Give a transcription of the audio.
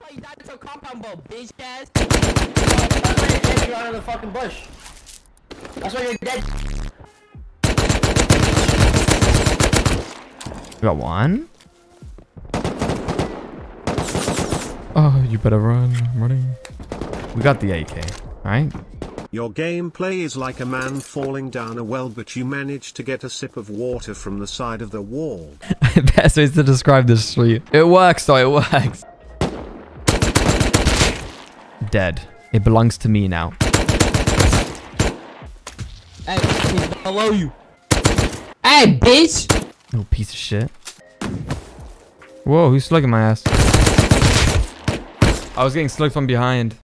you died to a compound bow, bitch ass. That's why you're dead. You're out of the fucking bush. That's why you're dead. We got one. Oh, you better run. I'm running. We got the AK. Alright. Your gameplay is like a man falling down a well, but you manage to get a sip of water from the side of the wall. Best ways to describe this street. It works though, it works. Dead. It belongs to me now. Hey, he's below you. Hey, bitch. Little piece of shit. Whoa, who's slugging my ass? I was getting slugged from behind.